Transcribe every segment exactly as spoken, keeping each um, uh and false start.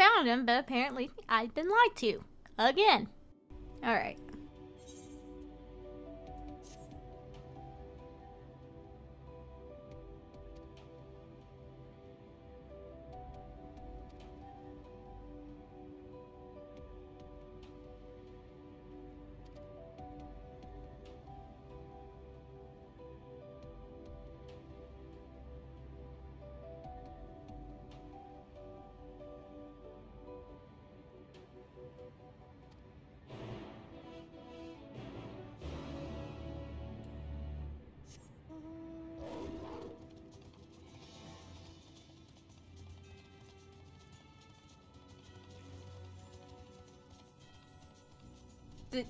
found him, but apparently I've been lied to. Again. Alright. Did...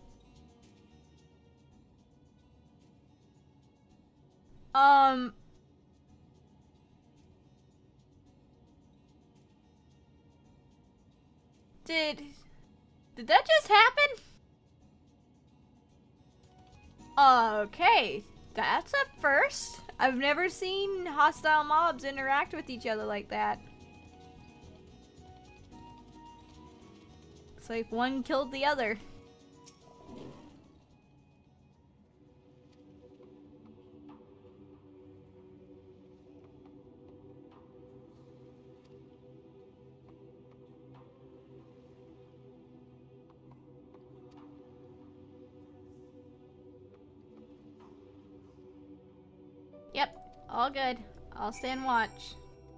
Um... Did... Did that just happen? Okay, that's a first. I've never seen hostile mobs interact with each other like that. It's like one killed the other. Yep, all good. I'll stand watch.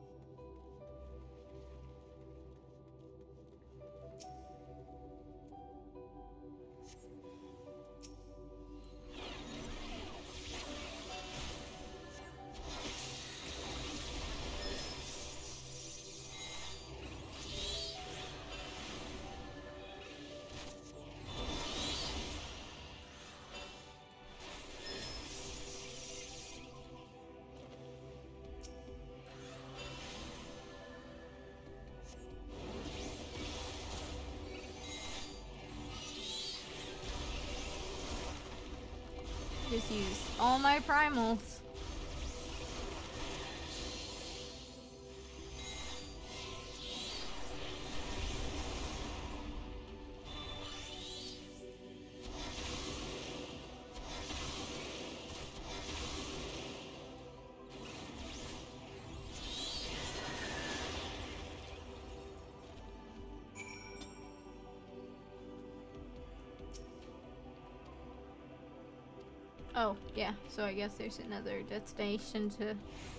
Just use all my primals. Oh, yeah, so I guess there's another destination to...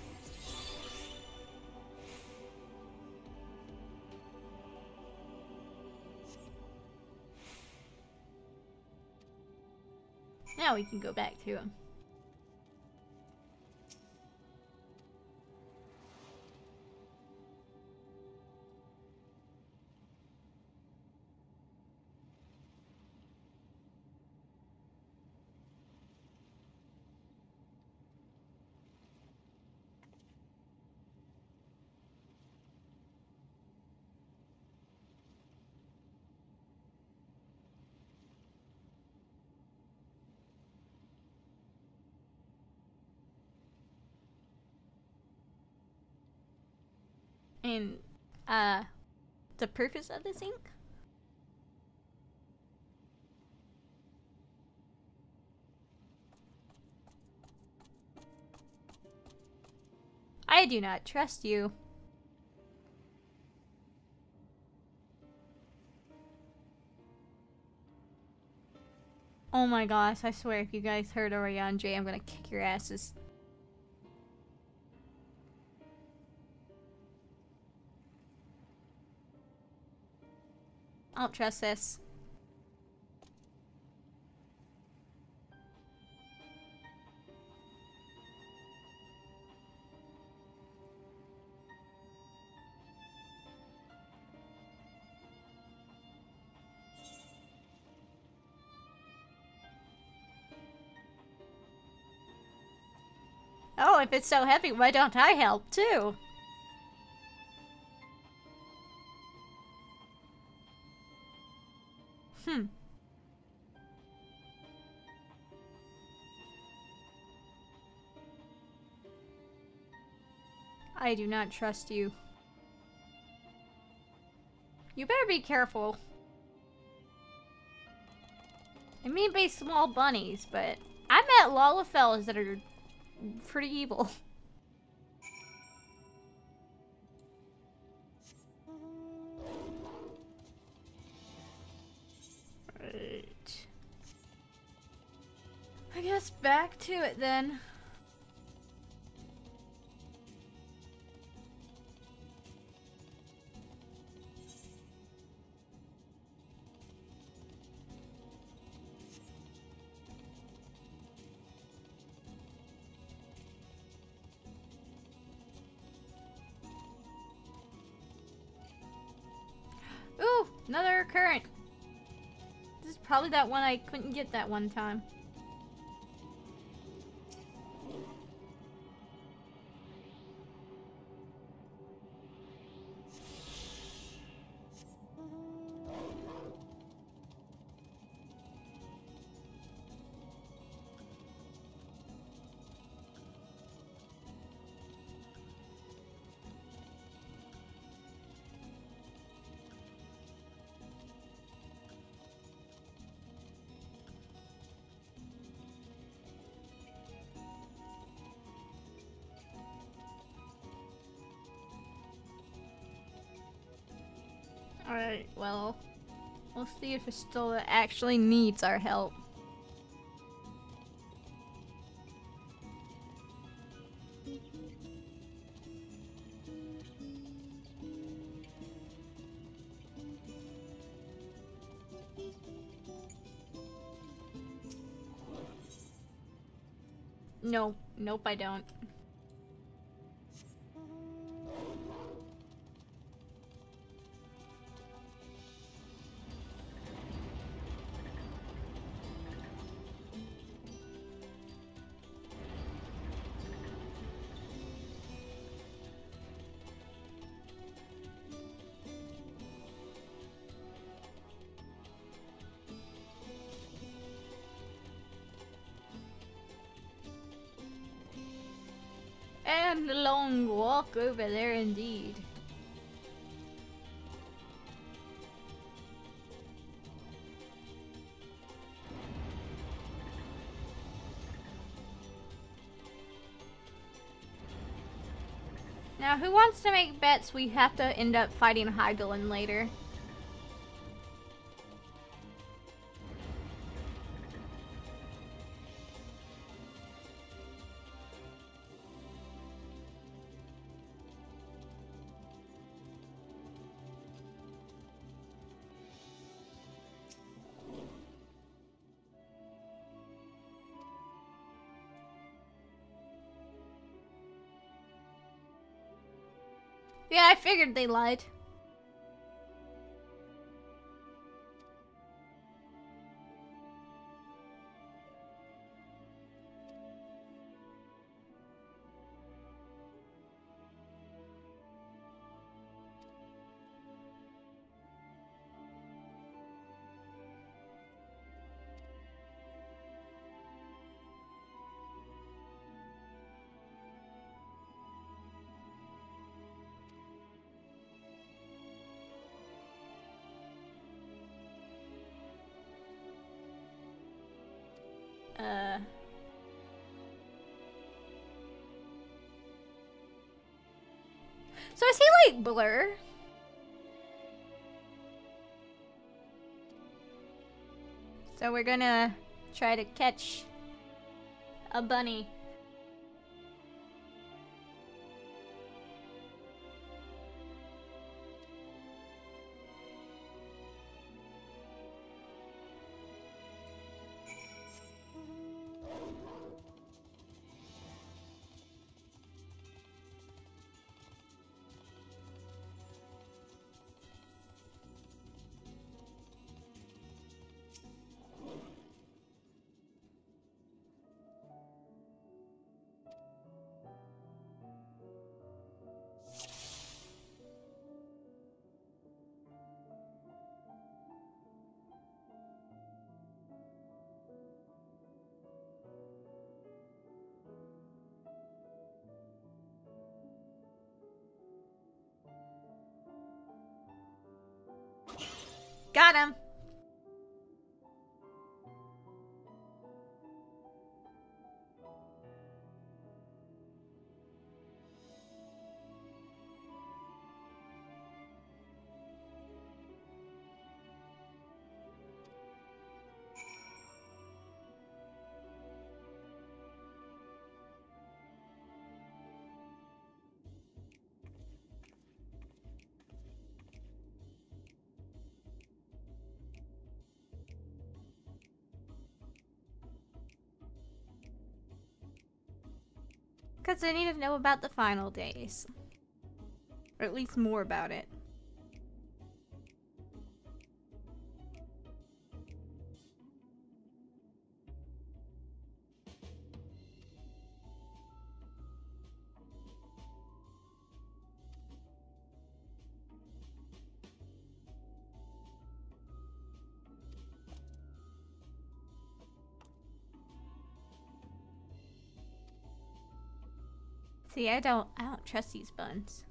Now we can go back to him. And, uh, the purpose of this ink? I do not trust you. Oh my gosh, I swear if you guys heard Oriandre, I'm gonna kick your asses. I don't trust this. Oh, if it's so heavy, why don't I help too? Hmm. I do not trust you. You better be careful. I mean by small bunnies, but I met Lalafels that are pretty evil. Right. I guess back to it then. Ooh, another current. This is probably that one I couldn't get that one time. Alright, well, we'll see if Pistola actually needs our help. No, nope, I don't. And a long walk over there indeed. Now, who wants to make bets we have to end up fighting Heidelin later? Yeah, I figured they lied. Uh... So is he like Blur? So we're gonna try to catch a bunny. Got him. Because I need to know about the final days. Or at least more about it. See, I don't I don't trust these buns.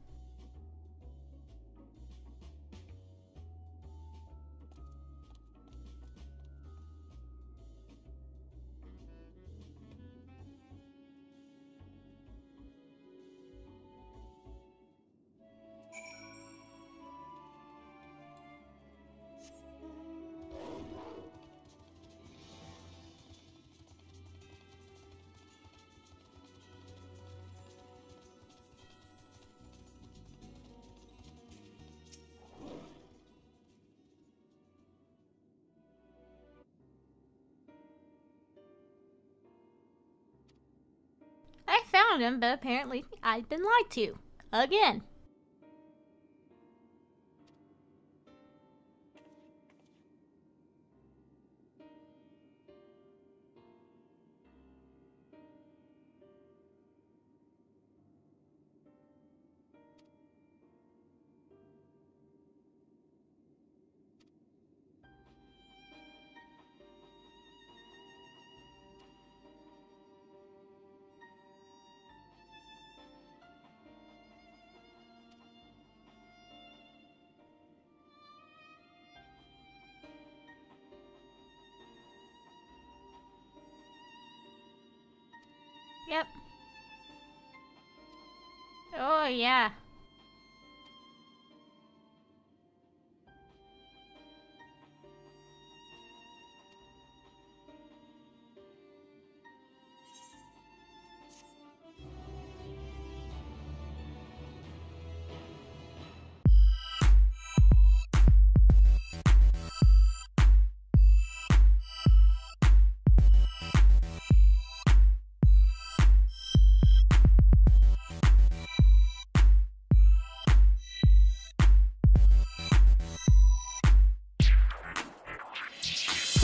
I found him, but apparently I'd been lied to. Again. Yep. Oh, yeah.